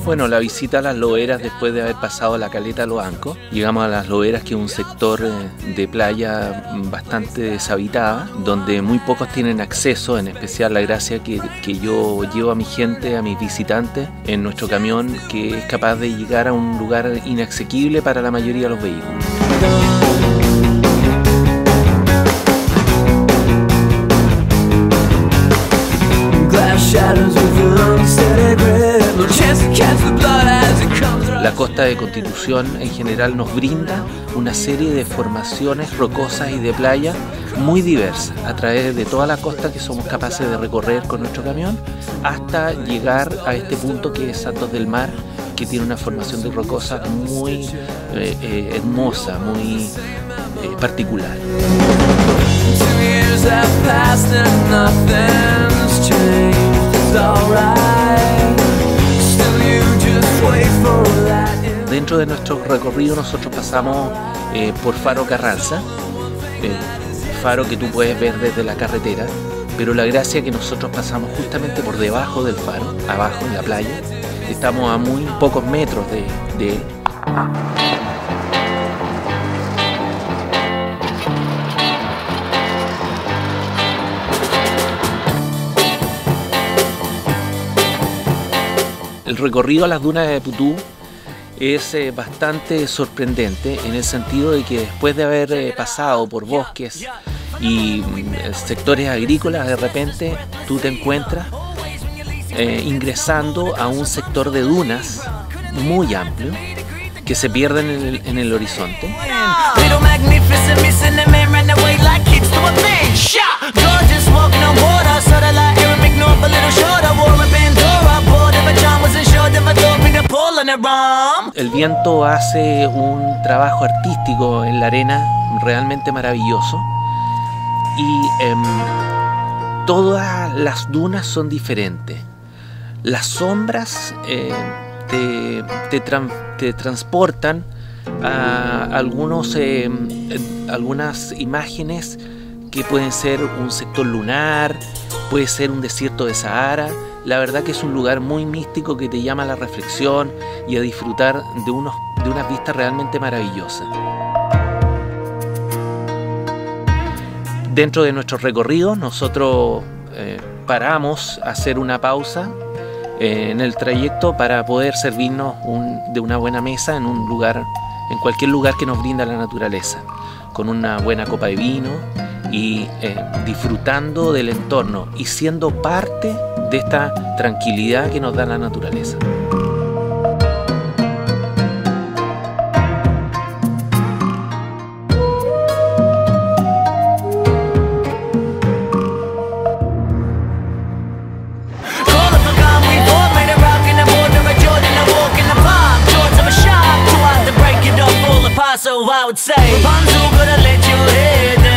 Bueno, la visita a las Loberas después de haber pasado la caleta Los Ancos. Llegamos a las Loberas, que es un sector de playa bastante deshabitada, donde muy pocos tienen acceso, en especial la gracia que yo llevo a mi gente, a mis visitantes, en nuestro camión, que es capaz de llegar a un lugar inasequible para la mayoría de los vehículos. La costa de Constitución en general nos brinda una serie de formaciones rocosas y de playa muy diversas a través de toda la costa, que somos capaces de recorrer con nuestro camión hasta llegar a este punto que es Santos del Mar, que tiene una formación de rocosas muy hermosa, muy particular. Dentro de nuestro recorrido nosotros pasamos por Faro Carranza, faro que tú puedes ver desde la carretera, pero la gracia es que nosotros pasamos justamente por debajo del faro, abajo en la playa. Estamos a muy pocos metros de él. El recorrido a las dunas de Putú es bastante sorprendente, en el sentido de que después de haber pasado por bosques y sectores agrícolas, de repente tú te encuentras ingresando a un sector de dunas muy amplio que se pierde en el horizonte. El viento hace un trabajo artístico en la arena realmente maravilloso, y todas las dunas son diferentes. Las sombras te transportan a algunas imágenes que pueden ser un sector lunar, puede ser un desierto de Sahara. La verdad que es un lugar muy místico que te llama a la reflexión y a disfrutar de unas vistas realmente maravillosas. Dentro de nuestro recorrido nosotros paramos a hacer una pausa en el trayecto para poder servirnos de una buena mesa en cualquier lugar que nos brinda la naturaleza, con una buena copa de vino y disfrutando del entorno y siendo parte de esta tranquilidad que nos da la naturaleza. So I would say, Rapunzel, gonna let your head